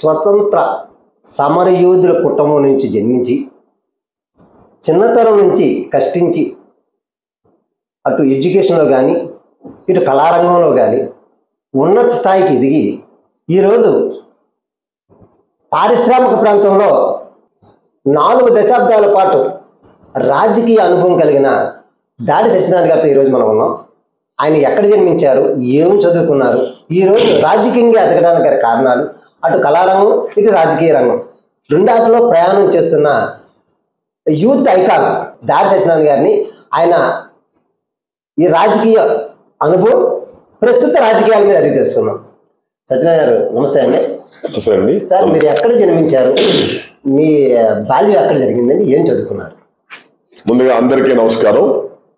స్వతంత్ర సమరయోధుల కుటుంబం నుంచి జన్మించి చిన్నతనం నుంచి కష్టించి అటు ఎడ్యుకేషన్లో కానీ ఇటు కళారంగంలో కానీ ఉన్నత స్థాయికి ఎదిగి ఈరోజు పారిశ్రామిక ప్రాంతంలో 4 దశాబ్దాల పాటు రాజకీయ అనుభవం కలిగిన దాడి సత్యనారాయణ గారితో ఈరోజు మనం ఉన్నాం. ఆయన ఎక్కడ జన్మించారు, ఏం చదువుకున్నారు, ఈరోజు రాజకీయంగా ఎదగడానికి గల కారణాలు, అటు కళారంగం ఇటు రాజకీయ రంగం రెండాటిలో ప్రయాణం చేస్తున్న యూత్ ఐకాన్ దాడి సత్యనారాయణ గారిని, ఆయన ఈ రాజకీయ అనుభవం ప్రస్తుత రాజకీయాల మీద అడిగి తెలుసుకున్నాం. సత్యనారాయణ గారు నమస్తే అండి. నమస్తే అండి. సార్, మీరు ఎక్కడ జన్మించారు, మీ బాల్యం ఎక్కడ జరిగిందండి, ఏం చదువుకున్నారు? ముందుగా అందరికీ నమస్కారం.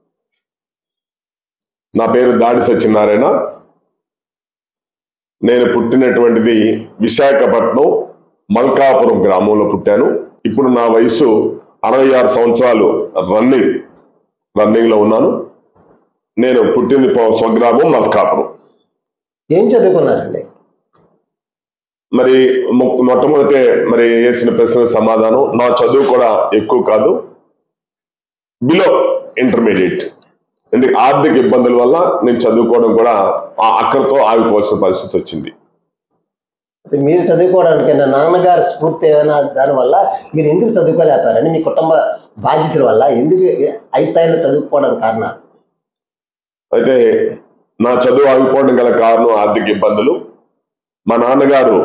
నా పేరు దాడి సత్యనారాయణ. నేను పుట్టినటువంటిది విశాఖపట్నం మల్కాపురం గ్రామంలో పుట్టాను. ఇప్పుడు నా వయసు 66 సంవత్సరాలు రన్నింగ్ లో ఉన్నాను. నేను పుట్టింది స్వగ్రామం మల్కాపురం. ఏం చదువుకున్నారండి? మరి మొట్టమొదటే మరి వేసిన ప్రశ్న సమాధానం, నా చదువు కూడా ఎక్కువ కాదు, బిలో ఇంటర్మీడియట్. ఎందుకు ఆర్థిక ఇబ్బందుల వల్ల నేను చదువుకోవడం కూడా అక్కడితో ఆగిపోవాల్సిన పరిస్థితి వచ్చింది. మీరు చదువుకోవడానికి నాన్నగారు స్ఫూర్తి ఏమైనా దానివల్ల మీరు ఎందుకు చదువుకోలేకపోయారని, మీ కుటుంబ బాధ్యతల వల్ల ఎందుకు హై స్థాయిలో చదువుకోవడానికి కారణం? అయితే నా చదువు ఆగిపోవడం గల కారణం ఆర్థిక ఇబ్బందులు. మా నాన్నగారు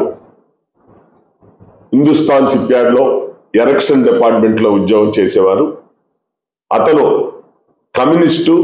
హిందుస్థాన్ షిప్ యార్డ్ లో ఎరెక్షన్ డిపార్ట్మెంట్ లో ఉద్యోగం చేసేవారు. అతను కమ్యూనిస్టు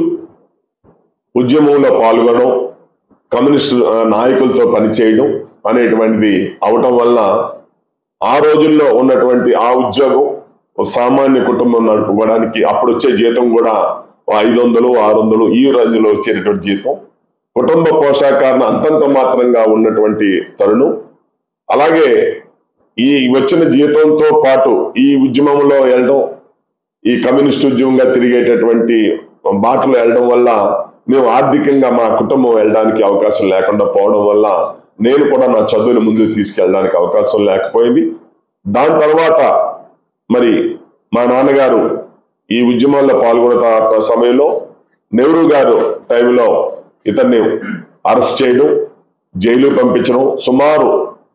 ఉద్యమంలో పాల్గొనడం, కమ్యూనిస్టు నాయకులతో పనిచేయడం అనేటువంటిది అవటం వల్ల ఆ రోజుల్లో ఉన్నటువంటి ఆ ఉద్యోగం సామాన్య కుటుంబం నడుపుకోవడానికి అప్పుడు వచ్చే జీతం కూడా 500, 600 ఈ రేంజ్లో వచ్చేటటువంటి జీతం, కుటుంబ పోషాకారణ అంతంత మాత్రంగా ఉన్నటువంటి తరుణం. అలాగే ఈ వచ్చిన జీతంతో పాటు ఈ ఉద్యమంలో వెళ్ళడం, ఈ కమ్యూనిస్ట్ ఉద్యమంగా తిరిగేటటువంటి బాటలో వెళ్ళడం వల్ల మేము ఆర్థికంగా మా కుటుంబం వెళ్ళడానికి అవకాశం లేకుండా పోవడం వల్ల నేను కూడా నా చదువుని ముందుకు తీసుకెళ్ళడానికి అవకాశం లేకపోయింది. దాని తర్వాత మరి మా నాన్నగారు ఈ ఉద్యమాల్లో పాల్గొన్న సమయంలో నెహ్రూ గారు టైంలో ఇతన్ని అరెస్ట్ చేయడం, జైలు పంపించడం, సుమారు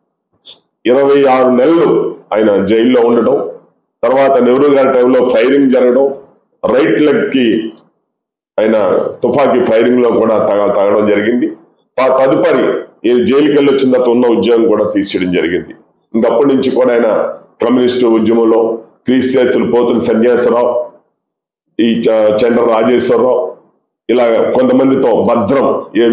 26 నెలలు ఆయన జైల్లో ఉండడం, తర్వాత నెహ్రూ గారి టైంలో ఫైరింగ్ జరగడం, రైట్ లెగ్ కి ఆయన తుపాకీ ఫైరింగ్ లో కూడా తగడం జరిగింది. తదుపరి ఈయన జైలుకి వెళ్ళి వచ్చిన తర్వాత ఉన్న ఉద్యోగం కూడా తీసేయడం జరిగింది. ఇంకప్పటి నుంచి కూడా ఆయన కమ్యూనిస్టు ఉద్యమంలో క్రీస్తులు పోతుల సన్యాసరావు, ఈ చంద్ర రాజేశ్వరరావు, ఇలా కొంతమందితో భద్రం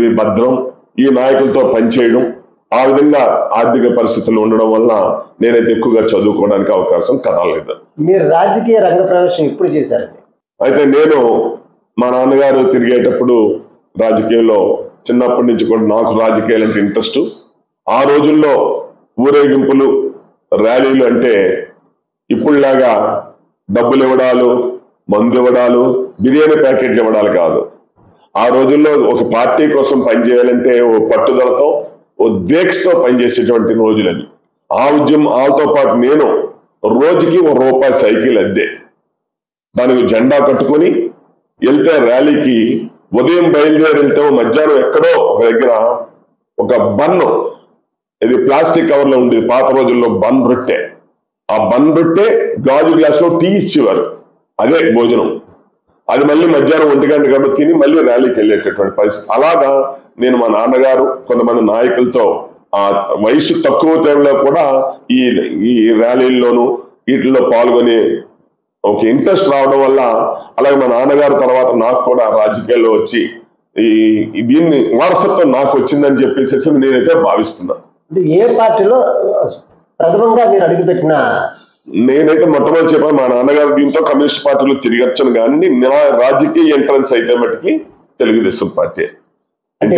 ఈ నాయకులతో పనిచేయడం, ఆ విధంగా ఆర్థిక పరిస్థితులు ఉండడం వల్ల నేనైతే ఎక్కువగా చదువుకోవడానికి అవకాశం కదలలేదు. మీరు రాజకీయ రంగ ప్రవేశం ఎప్పుడు చేశారండి? అయితే నేను మా నాన్నగారు తిరిగేటప్పుడు రాజకీయాల్లో చిన్నప్పటి నుంచి కూడా నాకు రాజకీయాలు అంటే ఇంట్రెస్ట్. ఆ రోజుల్లో ఊరేగింపులు, ర్యాలీలు అంటే ఇప్పుడులాగా డబ్బులు ఇవ్వడాలు, మందు ఇవ్వడాలు, బిర్యానీ ప్యాకెట్లు ఇవ్వడాలు కాదు. ఆ రోజుల్లో ఒక పార్టీ కోసం పనిచేయాలంటే ఓ పట్టుదలతో, ఓ దీక్షతో పనిచేసేటువంటి రోజులని. ఆ ఉద్యమం వాళ్ళతో పాటు నేను రోజుకి ₹1 సైకిల్ అద్దే, దానికి జెండా కట్టుకొని వెళ్తే ర్యాలీకి ఉదయం బయలుదేరి వెళ్తే మధ్యాహ్నం ఎక్కడో ఒక దగ్గర ఒక బన్ను, ఇది ప్లాస్టిక్ కవర్ లో ఉండేది పాత రోజుల్లో, బన్ రొట్టె. ఆ బన్ రొట్టె గాజు గ్లాస్ లో టీ ఇచ్చేవారు, అదే భోజనం. అది మళ్ళీ మధ్యాహ్నం 1 గంట కాబట్టి తిని మళ్ళీ ర్యాలీకి వెళ్ళేటటువంటి పరిస్థితి. అలాగా నేను మా నాన్నగారు కొంతమంది నాయకులతో ఆ వయసు తక్కువ టైంలో కూడా ఈ ర్యాలీల్లోనూ వీటిల్లో పాల్గొని ఒక ఇంట్రెస్ట్ రావడం వల్ల, అలాగే మా నాన్నగారు తర్వాత నాకు కూడా రాజకీయాల్లో వచ్చి దీన్ని వారసత్వం నాకు వచ్చిందని చెప్పేసి నేనైతే భావిస్తున్నాను. ఏ పార్టీలో ప్రథమంగా మీరు అడుగుపెట్టిన? నేనైతే మొట్టమొదటి చెప్పాను, మా నాన్నగారు దీంతో కమ్యూనిస్ట్ పార్టీలో తిరిగొచ్చాను, కానీ నా రాజకీయ ఎంట్రన్స్ అయితే మటుకి తెలుగుదేశం పార్టీ. ఎన్టీ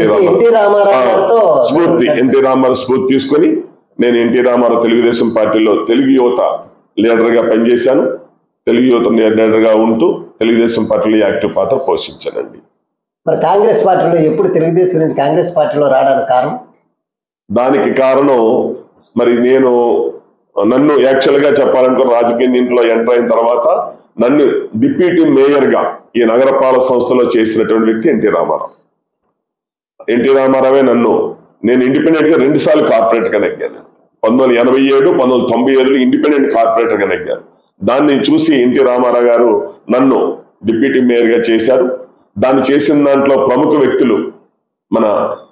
రామారావు స్ఫూర్తి తీసుకొని నేను ఎన్టీ రామారావు తెలుగుదేశం పార్టీలో తెలుగు యువత లీడర్ గా పనిచేశాను. తెలుగు యువత లీడర్ గా ఉంటూ తెలుగుదేశం పార్టీలో యాక్టివ్ పాత్ర పోషించానండి. మరి కాంగ్రెస్ పార్టీలో ఎప్పుడు తెలుగుదేశం నుంచి కాంగ్రెస్ పార్టీలో రావడానికి కారణం? దానికి కారణం మరి నన్ను యాక్చువల్గా చెప్పాలనుకో రాజకీయ దీంట్లో ఎంటర్ అయిన తర్వాత నన్ను డిప్యూటీ మేయర్గా ఈ నగరపాలక సంస్థలో చేసినటువంటి వ్యక్తి ఎన్టీ రామారావు. ఎన్టీ రామారావే నేను ఇండిపెండెంట్ గా 2 సార్లు కార్పొరేటర్ గా నెగ్గాను. 1987, 1995 ఇండిపెండెంట్ కార్పొరేటర్ గా నెగ్గాను. దాన్ని చూసి ఎన్టీ రామారావు గారు నన్ను డిప్యూటీ మేయర్ గా చేశారు. దాన్ని చేసిన దాంట్లో ప్రముఖ వ్యక్తులు మన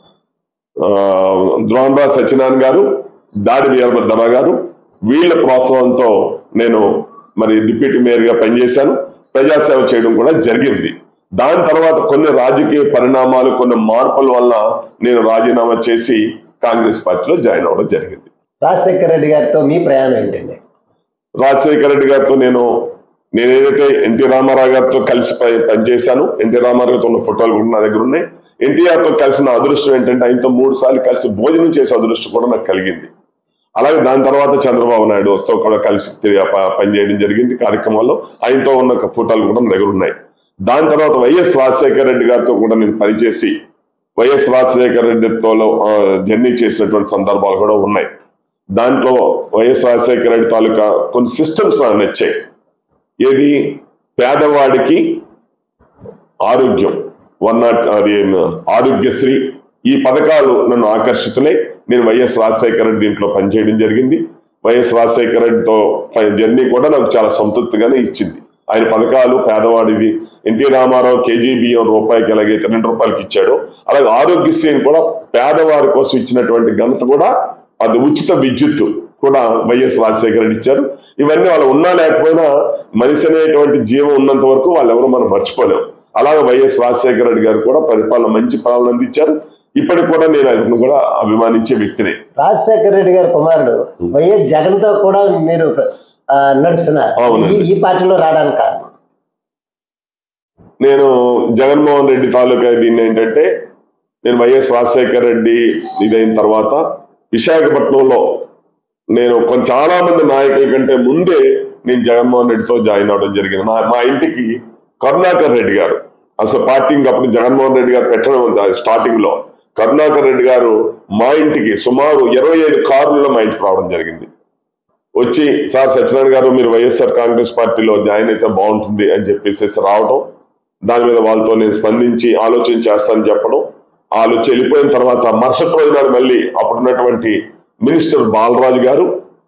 ద్రోణరాజు సత్యనారాయణ గారు, దాడి వీరభద్రరావు గారు, వీళ్ళ ప్రోత్సాహంతో నేను మరి డిప్యూటీ మేయర్ గా పనిచేశాను. ప్రజాసేవ చేయడం కూడా జరిగింది. దాని తర్వాత కొన్ని రాజకీయ పరిణామాలు, కొన్ని మార్పుల వల్ల నేను రాజీనామా చేసి కాంగ్రెస్ పార్టీలో జాయిన్ అవ్వడం జరిగింది. రాజశేఖర రెడ్డి గారితో మీ ప్రయాణం ఏంటండి? రాజశేఖర రెడ్డి గారితో నేను ఏదైతే ఎన్టీ రామారావు గారితో కలిసి పనిచేశాను, ఎన్టీ రామారావు గారితో ఉన్న ఫోటోలు కూడా నా దగ్గర ఉన్నాయి. ఎన్టీఆర్తో కలిసిన అదృష్టం ఏంటంటే ఆయనతో 3 సార్లు కలిసి భోజనం చేసే అదృష్టం కూడా నాకు కలిగింది. అలాగే దాని తర్వాత చంద్రబాబు నాయుడుతో కూడా కలిసి పనిచేయడం జరిగింది కార్యక్రమాల్లో. ఆయనతో ఉన్న ఫోటోలు కూడా నా దగ్గర ఉన్నాయి. దాని తర్వాత వైఎస్ రాజశేఖర రెడ్డి గారితో కూడా నేను పనిచేసి వైఎస్ రాజశేఖర రెడ్డితో జర్నీ చేసినటువంటి సందర్భాలు కూడా ఉన్నాయి. దాంట్లో వైఎస్ రాజశేఖర రెడ్డి తాలూకా కొన్ని సిస్టమ్స్ నాకు నచ్చాయి. ఏది పేదవాడికి ఆరోగ్యం, ఆరోగ్యశ్రీ, ఈ పథకాలు నన్ను ఆకర్షితులై నేను వైఎస్ రాజశేఖర రెడ్డి దీంట్లో పనిచేయడం జరిగింది. వైఎస్ రాజశేఖర రెడ్డితో జర్నీ కూడా నాకు చాలా సంతృప్తిగానే ఇచ్చింది. ఆయన పథకాలు పేదవాడిది, ఎన్టీ రామారావు కేజీ బియ్యం రూపాయికి ఎలాగైతే 2 రూపాయలకి ఇచ్చాడో అలాగే ఆరోగ్యశ్రీని కూడా పేదవారి కోసం ఇచ్చినటువంటి ఘనత కూడా, అది ఉచిత విద్యుత్తు కూడా వైఎస్ రాజశేఖర రెడ్డి ఇచ్చారు. ఇవన్నీ వాళ్ళు ఉన్నా లేకపోయినా మనిషి అనేటువంటి జీవం ఉన్నంత వరకు వాళ్ళు ఎవరు మనం మర్చిపోలేము. అలాగే వైఎస్ రాజశేఖర రెడ్డి గారు కూడా మంచి పాలన అందించారు. ఇప్పటికి కూడా నేను అతను కూడా అభిమానించే వ్యక్తిని. రాజశేఖర రెడ్డి గారి కుమారుడు వైఎస్ జగన్ తో కూడా మీరు నడుస్తున్నారు. ఈ పార్టీలో రావడానికి కారణం? నేను జగన్మోహన్ రెడ్డి తాలూకా దీన్ని ఏంటంటే, నేను వైఎస్ రాజశేఖర రెడ్డి ఇదైన తర్వాత విశాఖపట్నంలో నేను చాలా మంది నాయకుల కంటే ముందే నేను జగన్మోహన్ రెడ్డితో జాయిన్ అవడం జరిగింది. మా ఇంటికి కరుణాకర్ రెడ్డి గారు, అసలు పార్టీ అప్పుడు జగన్మోహన్ రెడ్డి గారు పెట్టడం స్టార్టింగ్ లో కరుణాకర్ రెడ్డి గారు మా ఇంటికి సుమారు 25 కార్లలో మా ఇంటికి రావడం జరిగింది. వచ్చి సార్ సత్యనారాయణ గారు మీరు వైఎస్ఆర్ కాంగ్రెస్ పార్టీలో జాయిన్ అయితే బాగుంటుంది అని చెప్పేసి రావడం, దాని మీద వాళ్ళతో నేను స్పందించి ఆలోచన చేస్తానని చెప్పడం, ఆలోచన వెళ్ళిపోయిన తర్వాత మరుసటి రోజు నాడు మళ్ళీ అప్పుడున్నటువంటి మినిస్టర్ బాలరాజు గారు,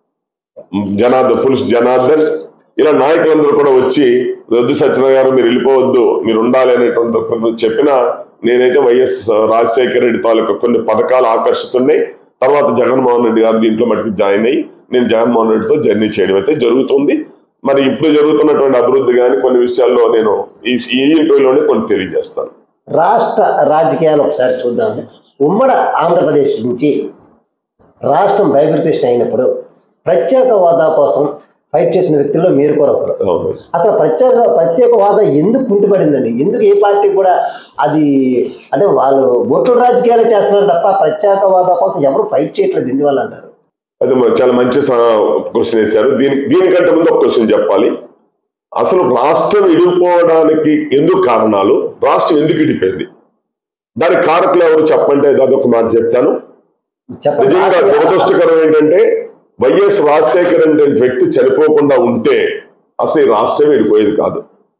పులుసు జనార్దన్, ఇలా నాయకులందరూ కూడా వచ్చి రొద్దు సత్యనారాయణ గారు మీరు వెళ్ళిపోవద్దు, మీరు ఉండాలి అనేటువంటి చెప్పిన నేనైతే వైఎస్ రాజశేఖర రెడ్డి తాలూకా కొన్ని పథకాలు ఆకర్షితున్నాయి. తర్వాత జగన్మోహన్ రెడ్డి గారు దీంట్లో మటుకు జాయిన్ అయ్యి నేను జగన్మోహన్ రెడ్డితో జర్నీ చేయడం అయితే జరుగుతుంది. మరి ఇప్పుడు జరుగుతున్నటువంటి అభివృద్ధి కానీ కొన్ని విషయాల్లో నేను ఈ ఇంటర్వ్యూలోనే కొన్ని తెలియజేస్తాను. రాష్ట్ర రాజకీయాలు ఒకసారి చూద్దాం. ఉమ్మడి ఆంధ్రప్రదేశ్ నుంచి రాష్ట్రం బైబిలికేషన్ అయినప్పుడు ప్రత్యేక హోదా కోసం ఫైట్ చేసిన వ్యక్తుల్లో మీరు కూడా ఒకరు. అసలు ప్రత్యేక హోదా ఎందుకు కుంటుపడిందండి? ఎందుకు ఏ పార్టీ కూడా అది అంటే వాళ్ళు ఓట్ల రాజకీయాలు చేస్తున్నారు తప్ప ప్రత్యేక హోదా కోసం ఎవరు ఫైట్ చేయట్లేదు, ఎందువల్ల అంటారు? అది చాలా మంచి క్వశ్చన్ వేశారు. దీనికంటే ముందు ఒక క్వశ్చన్ చెప్పాలి. అసలు రాష్ట్రం విడిపోవడానికి ఎందుకు కారణాలు, రాష్ట్రం ఎందుకు విడిపోయింది, దానికి కారకులు ఎవరు చెప్పంటే అదొక మాట చెప్తాను. నిజంగా దురదృష్టకరం ఏంటంటే వైఎస్ రాజశేఖర్ అనే వ్యక్తి చనిపోకుండా ఉంటే అసలు ఈ రాష్ట్రం విడిపోయేది కాదు.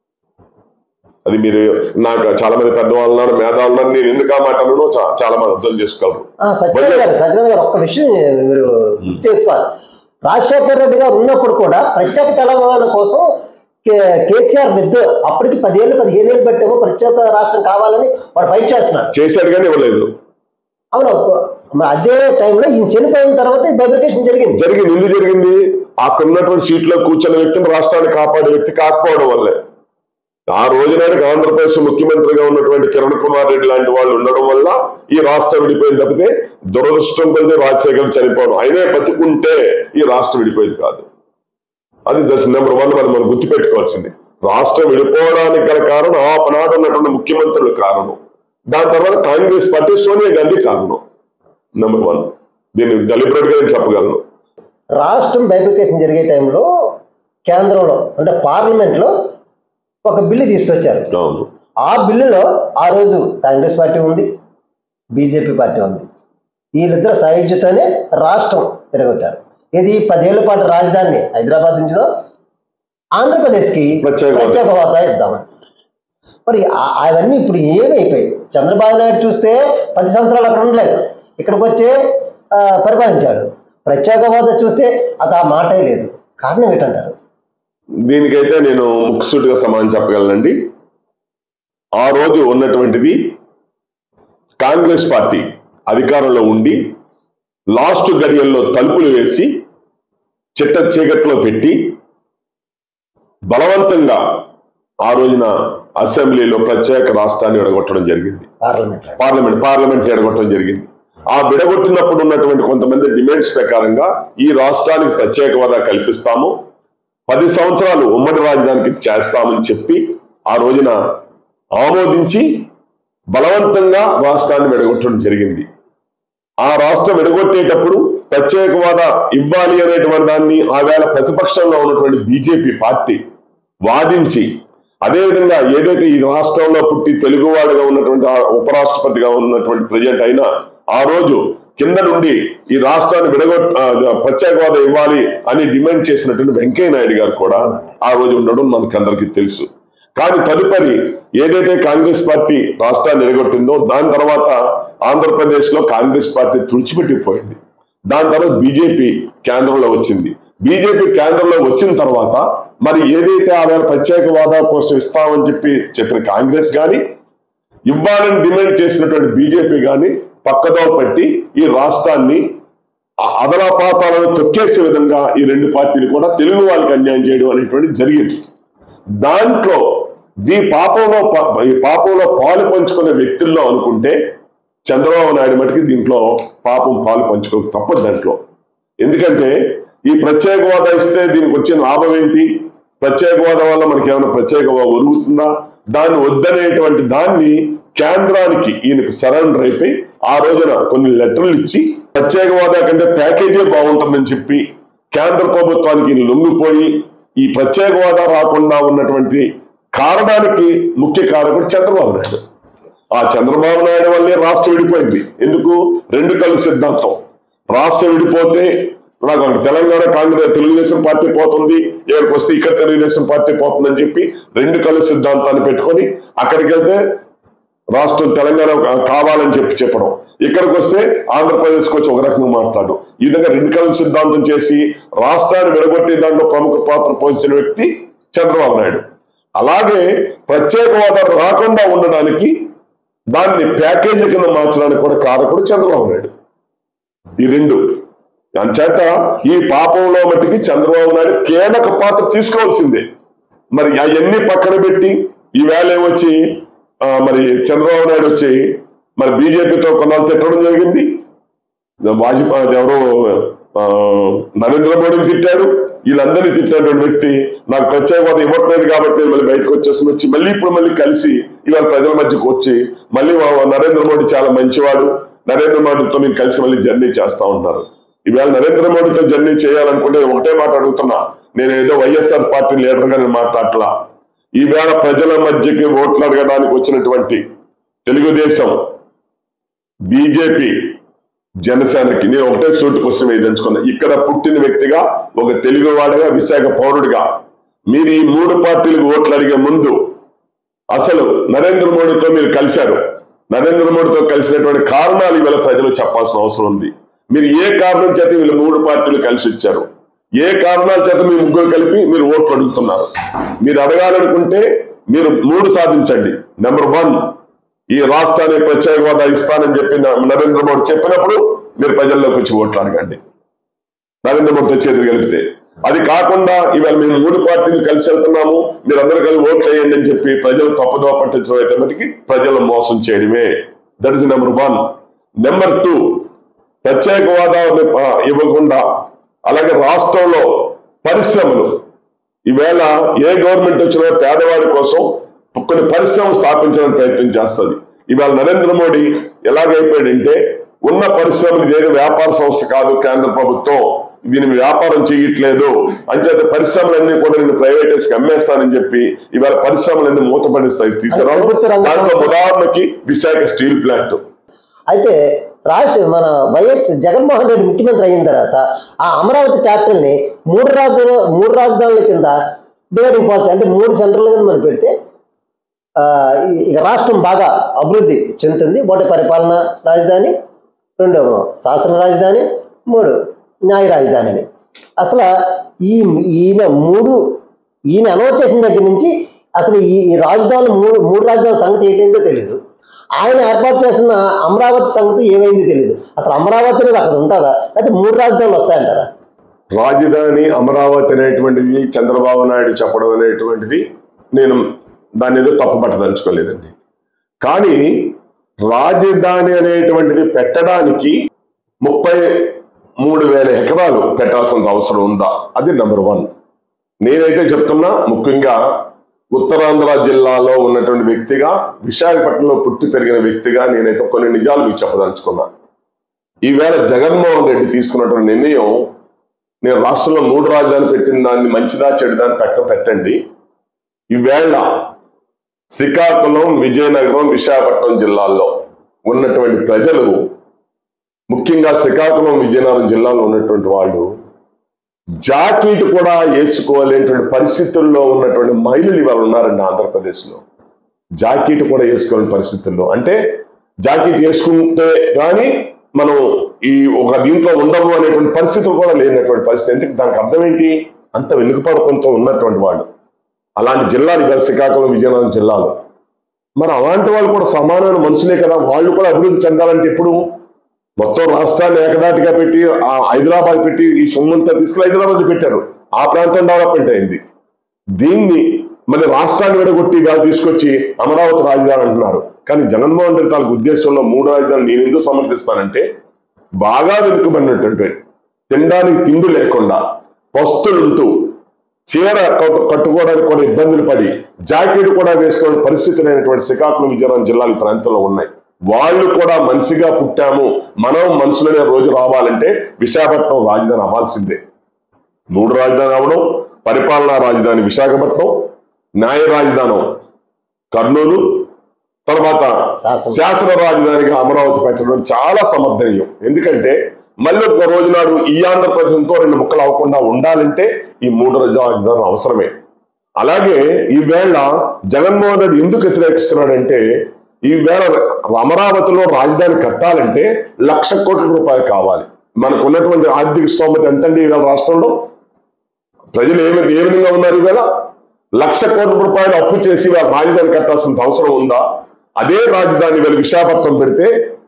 అది మీరు నాకు చాలా మంది పెద్దవాళ్ళన్నారు, మేధావులున్నారు, నేను ఎందుకు ఆ మాట అన్నానో చాలా మంది అర్థం చేసుకోగలరు. సత్యనారాయణ గారు ఒక్క విషయం మీరు చేసుకోవాలి. రాజశేఖర్ రెడ్డి గారు ఉన్నప్పుడు కూడా ప్రత్యేక తెలంగాణ కోసం కేసీఆర్ పెద్ద అప్పటికి 10-15 ఏళ్ళు పెట్టేమో ప్రత్యేక రాష్ట్రం కావాలని వాడు ఫైట్ చేస్తున్నాడు. చేశాడు కానీ ఇవ్వలేదు. అవును, అదే టైంలో ఈయన చనిపోయిన తర్వాత బైబిలికేషన్ జరిగింది. ఎందుకు జరిగింది? అక్కడ ఉన్నటువంటి సీట్లో కూర్చున్న వ్యక్తిని రాష్ట్రాన్ని కాపాడే వ్యక్తి కాకపోవడం వల్లే. ఆ రోజునాటికి ఆంధ్రప్రదేశ్ ముఖ్యమంత్రిగా ఉన్నటువంటి కిరణ్ కుమార్ రెడ్డి లాంటి వాళ్ళు ఉండడం వల్ల ఈ రాష్ట్రం విడిపోయింది తప్పితే దురదృష్టం కొద్ది రాజశేఖర్ చనిపోవడం, ఆయనే బతికుంటే ఈ రాష్ట్రం విడిపోయేది కాదు. అది జస్ట్ నెంబర్ 1 మనం గుర్తుపెట్టుకోవాల్సింది. రాష్ట్రం విడిపోవడానికి గల కారణం ఆనాడు ఉన్నటువంటి ముఖ్యమంత్రుల కారణం, దాని తర్వాత కాంగ్రెస్ పార్టీ సోనియా గాంధీ కారణం. నెంబర్ 1 దీన్ని డెలిబరేట్ గా నేను చెప్పగలను. రాష్ట్రం బైబిలికేషన్ జరిగే టైంలో కేంద్రంలో అంటే పార్లమెంట్ లో ఒక బిల్లు తీసుకొచ్చారు. ఆ బిల్లులో ఆ రోజు కాంగ్రెస్ పార్టీ ఉంది, బీజేపీ పార్టీ ఉంది. వీళ్ళిద్దరు సాయుధ్యతోనే రాష్ట్రం విడగొట్టారు. ఇది 10 ఏళ్ల పాటు రాజధానిని హైదరాబాద్ నుంచిదో ఆంధ్రప్రదేశ్కి ప్రత్యేక హోదా ఇద్దామని. మరి అవన్నీ ఇప్పుడు ఏమైపోయాయి? చంద్రబాబు నాయుడు చూస్తే 10 సంవత్సరాలు అక్కడ ఉండలేదు, ఇక్కడికి వచ్చే పరిపాలించాడు. ప్రత్యేక హోదా చూస్తే అది ఆ మాటే లేదు. కారణం ఏంటంటారు? దీనికైతే నేను ముక్కుసూటిగా సమాధానం చెప్పగలనండి. ఆ రోజు ఉన్నటువంటిది కాంగ్రెస్ పార్టీ అధికారంలో ఉండి లాస్ట్ గడియల్లో తలుపులు వేసి చిట్ట చీకట్లో పెట్టి బలవంతంగా ఆ రోజున అసెంబ్లీలో ప్రత్యేక రాష్ట్రాన్ని విడగొట్టడం జరిగింది. పార్లమెంట్ విడగొట్టడం జరిగింది. ఆ విడగొట్టినప్పుడు ఉన్నటువంటి కొంతమంది డిమాండ్స్ ప్రకారంగా ఈ రాష్ట్రానికి ప్రత్యేక హోదా కల్పిస్తాము, 10 సంవత్సరాలు ఉమ్మడి రాజధానికి చేస్తామని చెప్పి ఆ రోజున ఆమోదించి బలవంతంగా రాష్ట్రాన్ని విడగొట్టడం జరిగింది. ఆ రాష్ట్రం విడగొట్టేటప్పుడు ప్రత్యేక హోదా ఇవ్వాలి అనేటువంటి దాన్ని ఆవేళ ప్రతిపక్షంలో ఉన్నటువంటి బీజేపీ పార్టీ వాదించి, అదేవిధంగా ఏదైతే ఈ రాష్ట్రంలో పుట్టి తెలుగువాడుగా ఉన్నటువంటి ఉపరాష్ట్రపతిగా ఉన్నటువంటి ప్రెసిడెంట్ అయినా ఆ రోజు కింద నుండి ఈ రాష్ట్రాన్ని ప్రత్యేక హోదా ఇవ్వాలి అని డిమాండ్ చేసినటువంటి వెంకయ్య నాయుడు గారు కూడా ఆ రోజు ఉండడం మనకందరికీ తెలుసు. కానీ తదుపరి ఏదైతే కాంగ్రెస్ పార్టీ రాష్ట్రాన్ని విడగొట్టిందో దాని తర్వాత ఆంధ్రప్రదేశ్ లో కాంగ్రెస్ పార్టీ తుడిచిపెట్టిపోయింది. దాని తర్వాత బీజేపీ కేంద్రంలో వచ్చింది. బీజేపీ కేంద్రంలో వచ్చిన తర్వాత మరి ఏదైతే ఆవేళ ప్రత్యేక హోదా కోసం ఇస్తామని చెప్పిన కాంగ్రెస్ కానీ, ఇవ్వాలని డిమాండ్ చేసినటువంటి బీజేపీ కానీ పక్కదో పట్టి ఈ రాష్ట్రాన్ని అదలాపాతాలను తొక్కేసే విధంగా ఈ రెండు పార్టీలు కూడా తెలుగు వాళ్ళకి అన్యాయం చేయడం అనేటువంటి జరిగింది. దాంట్లో ఈ పాపంలో పాలు పంచుకునే వ్యక్తుల్లో అనుకుంటే చంద్రబాబు నాయుడు మటుకి దీంట్లో పాపం పాలు పంచుకోక తప్పదు దాంట్లో. ఎందుకంటే ఈ ప్రత్యేక హోదా ఇస్తే దీనికి వచ్చిన లాభం ఏంటి, ప్రత్యేక హోదా వల్ల మనకి ఏమైనా ప్రత్యేక హోదా ఒరుగుతుందా, దాన్ని వద్దనేటువంటి దాన్ని కేంద్రానికి ఈయనకు సరెండర్ అయిపోయి ఆ రోజున కొన్ని లెటర్లు ఇచ్చి ప్రత్యేక హోదా కంటే ప్యాకేజే బాగుంటుందని చెప్పి కేంద్ర ప్రభుత్వానికి లొంగిపోయి ఈ ప్రత్యేక హోదా రాకుండా ఉన్నటువంటి కారణానికి ముఖ్య కారకుడు చంద్రబాబు నాయుడు. ఆ చంద్రబాబు నాయుడు వల్లే రాష్ట్రం విడిపోయింది. ఎందుకు? 2 కళ్ళు సిద్ధాంతం. రాష్ట్రం విడిపోతే నాకు తెలంగాణ కాంగ్రెస్ తెలుగుదేశం పార్టీ పోతుంది, ఇక్కడికి వస్తే ఇక్కడ తెలుగుదేశం పార్టీ పోతుందని చెప్పి 2 కళ్ళు సిద్ధాంతాన్ని పెట్టుకొని అక్కడికి వెళ్తే రాష్ట్రం తెలంగాణ కావాలని చెప్పడం, ఇక్కడికి వస్తే ఆంధ్రప్రదేశ్కి వచ్చి ఒక రకంగా మాట్లాడు, ఈ విధంగా 2 కళ్ళు సిద్ధాంతం చేసి రాష్ట్రాన్ని విడగొట్టే దాంట్లో ప్రముఖ పాత్ర పోషించిన వ్యక్తి చంద్రబాబు నాయుడు. అలాగే ప్రత్యేక హోదా రాకుండా ఉండడానికి దాన్ని ప్యాకేజీ కింద మార్చడానికి కూడా కారకుడు చంద్రబాబు నాయుడు. ఈ 2 అంచేత ఈ పాపంలో మట్టికి చంద్రబాబు నాయుడు కీలక పాత్ర తీసుకోవాల్సిందే. మరి అవన్నీ పక్కన పెట్టి ఈవేళ ఏమొచ్చి మరి చంద్రబాబు నాయుడు వచ్చి మరి బీజేపీతో కొన్నాళ్ళు తిట్టడం జరిగింది. వాజ్పేయి ఎవరో నరేంద్ర మోడీని తిట్టాడు. వీళ్ళందరినీ తిట్టినటువంటి వ్యక్తి నాకు ప్రత్యేక హోదా ఇవ్వట్లేదు కాబట్టి మళ్ళీ బయటకు వచ్చి మళ్ళీ ఇప్పుడు కలిసి ఇవాళ ప్రజల మధ్యకు వచ్చి మళ్ళీ నరేంద్ర మోడీ చాలా మంచివాడు, నరేంద్ర మోడీతో మేము కలిసి మళ్ళీ జర్నీ చేస్తా ఉన్నారు. ఇవాళ నరేంద్ర మోడీతో జర్నీ చేయాలనుకుంటే ఒకటే మాట అడుగుతున్నా, నేను ఏదో వైఎస్ఆర్ పార్టీ లీడర్గా నేను మాట్లాడలా. ఈవేళ ప్రజల మధ్యకి ఓట్లు అడగడానికి వచ్చినటువంటి తెలుగుదేశం, బీజేపీ, జనసేనకి నేను ఒకటే సూటి క్వశ్చన్ వేయించుకున్నా. ఇక్కడ పుట్టిన వ్యక్తిగా, ఒక తెలుగువాడిగా, విశాఖ పౌరుడిగా మీరు ఈ 3 పార్టీలకు ఓట్లు అడిగే ముందు అసలు నరేంద్ర మోడీతో మీరు కలిశారు, నరేంద్ర మోడీతో కలిసినటువంటి కారణాలు ఇవాళ ప్రజలు చెప్పాల్సిన అవసరం ఉంది. మీరు ఏ కారణం చేత వీళ్ళు 3 పార్టీలు కలిసి వచ్చారు, ఏ కారణాల చేత మీ ముగ్గురు కలిపి మీరు ఓట్లు అడుగుతున్నారు? మీరు అడగాలనుకుంటే మీరు 3 సాధించండి. నెంబర్ 1, ఈ రాష్ట్రాన్ని ప్రత్యేక హోదా ఇస్తానని చెప్పి నరేంద్ర మోడీ చెప్పినప్పుడు మీరు ప్రజల్లోకి వచ్చి ఓట్లు అడగండి, నరేంద్ర మోడీతో చేతులు కలిపితే. అది కాకుండా ఇవాళ మేము 3 పార్టీలు కలిసి వెళ్తున్నాము, మీరందరూ కలిసి ఓట్లు వేయండి అని చెప్పి ప్రజలు తప్పుదో పట్టించడం అయితే మటుకి ప్రజలను మోసం చేయడమే. That is number 1. నెంబర్ 2, ప్రత్యేక హోదా ఇవ్వకుండా అలాగే రాష్ట్రంలో పరిశ్రమలు, ఈవేళ ఏ గవర్నమెంట్ వచ్చినా పేదవాడి కోసం కొన్ని పరిశ్రమలు స్థాపించడానికి ప్రయత్నం చేస్తుంది. ఇవాళ నరేంద్ర మోడీ ఎలాగైపోయాడంటే ఉన్న పరిశ్రమలు ఇదేదో వ్యాపార సంస్థ కాదు, కేంద్ర ప్రభుత్వం దీని వ్యాపారం చేయట్లేదు అంచేత పరిశ్రమలన్నీ కూడా నేను ప్రైవేటైజ్ కి అమ్మేస్తానని చెప్పి ఇవాళ పరిశ్రమలన్నీ మూతపడిస్తాయి తీసుకురావడం. దాంట్లో ఉదాహరణకి విశాఖ స్టీల్ ప్లాంట్, అయితే మన వైఎస్ జగన్మోహన్ రెడ్డి ముఖ్యమంత్రి అయిన తర్వాత ఆ అమరావతి క్యాపిటల్ని మూడు రాజధానుల కింద డివైడింగ్ పాలసీ అంటే 3 సెంటర్ల కింద మనం పెడితే ఇక రాష్ట్రం బాగా అభివృద్ధి చెందుతుంది. ఒకటి పరిపాలన రాజధాని, 2 శాసన రాజధాని, 3 న్యాయ రాజధాని అని. అసలు ఈయన అనౌన్స్ చేసిన దగ్గర నుంచి అసలు ఈ రాజధానులు మూడు రాజధానుల సంగతి ఏంటో తెలియదు. ఆయన ఏర్పాటు చేస్తున్న అమరావతి సంగతి ఏమైంది తెలియదు. అసలు అమరావతి అనేది అక్కడ ఉంటుందా, అయితే 3 రాజధానులు వస్తాయంటారా? రాజధాని అమరావతి అనేటువంటిది చంద్రబాబు నాయుడు చెప్పడం అనేటువంటిది నేను దాన్ని ఏదో తప్పు పట్టదలుచుకోలేదండి. కానీ రాజధాని అనేటువంటిది పెట్టడానికి 33,000 ఎకరాలు పెట్టాల్సిన అవసరం ఉందా? అది నెంబర్ 1. నేనైతే చెప్తున్నా, ముఖ్యంగా ఉత్తరాంధ్ర జిల్లాలో ఉన్నటువంటి వ్యక్తిగా, విశాఖపట్నంలో పుట్టి పెరిగిన వ్యక్తిగా నేనైతే కొన్ని నిజాలు మీకు చెప్పదలుచుకున్నా. ఈవేళ జగన్మోహన్ రెడ్డి తీసుకున్నటువంటి నిర్ణయం, నేను రాష్ట్రంలో 3 రాజధానులు పెట్టిన దాన్ని మంచిదా చెడుదాన్ని పక్కన పెట్టండి. ఈవేళ శ్రీకాకుళం, విజయనగరం, విశాఖపట్నం జిల్లాల్లో ఉన్నటువంటి ప్రజలు, ముఖ్యంగా శ్రీకాకుళం, విజయనగరం జిల్లాలో ఉన్నటువంటి వాళ్ళు జాకెట్ కూడా వేసుకోలేనటువంటి పరిస్థితుల్లో ఉన్నటువంటి మహిళలు ఇవాళ ఉన్నారండి ఆంధ్రప్రదేశ్లో. జాకెట్ కూడా వేసుకోలేని పరిస్థితుల్లో, అంటే జాకెట్ వేసుకుంటే కానీ మనం ఈ ఒక దీంట్లో ఉండము అనేటువంటి పరిస్థితులు కూడా లేనటువంటి పరిస్థితి. ఎందుకు? దానికి అర్థం ఏంటి? అంత వెనుకపడుతుంతో ఉన్నటువంటి వాళ్ళు అలాంటి జిల్లాలు ఇవాళ శ్రీకాకుళం, విజయనగరం జిల్లాలో. మరి అలాంటి వాళ్ళు కూడా సమానమైన మనుషులే కదా. వాళ్ళు కూడా అభివృద్ధి చెందాలంటే ఇప్పుడు మొత్తం రాష్ట్రాన్ని ఏకదాటిగా పెట్టి హైదరాబాద్ పెట్టి ఈ సొమ్మంతా తీసుకుని హైదరాబాద్ పెట్టారు. ఆ ప్రాంతం డెవలప్మెంట్ అయింది. దీన్ని మళ్ళీ రాష్ట్రాన్ని విడగొట్టి తీసుకొచ్చి అమరావతి రాజధాని అంటున్నారు. కానీ జగన్మోహన్ రెడ్డి తాలూకు ఉద్దేశంలో 3 రాజధానులు నేను ఎందుకు సమర్థిస్తానంటే, బాగా వెనుకబడినటువంటి, తినడానికి తిండి లేకుండా, పస్తులుంటూ, చీర కట్టుకోవడానికి కూడా ఇబ్బందులు పడి, జాకెట్ కూడా వేసుకోవడం పరిస్థితి లేనటువంటి శ్రీకాకుళం, విజయనగరం జిల్లాలు ఈ ప్రాంతంలో ఉన్నాయి. వాళ్ళు కూడా మనిషిగా పుట్టాము, మనం మనుషులనే రోజు రావాలంటే విశాఖపట్నం రాజధాని అవ్వాల్సిందే. 3 రాజధాని అవడం, పరిపాలనా రాజధాని విశాఖపట్నం, న్యాయ రాజధానం కర్నూలు, తర్వాత శాసన రాజధానిగా అమరావతి పెట్టడం చాలా సమర్థనీయం. ఎందుకంటే మళ్ళీ ఒక రోజు నాడు ఈ ఆంధ్రప్రదేశ్ ఇంకో 2 ముక్కలు అవ్వకుండా ఉండాలంటే ఈ 3 రాజధానులు అవసరమే. అలాగే ఈవేళ జగన్మోహన్ రెడ్డి ఎందుకు వ్యతిరేకిస్తున్నాడంటే, ఈవేళ అమరావతిలో రాజధాని కట్టాలంటే 1,00,000 కోట్ల రూపాయలు కావాలి. మనకు ఉన్నటువంటి ఆర్థిక స్తోమత ఎంతండి ఈవేళ రాష్ట్రంలో? ప్రజలు ఏ విధంగా ఉన్నారు? ఈవేళ 1,00,000 కోట్ల రూపాయలు అప్పు చేసి రాజధాని కట్టాల్సిన అవసరం ఉందా? అదే రాజధాని వీళ్ళు విశాఖపట్నం పెడితే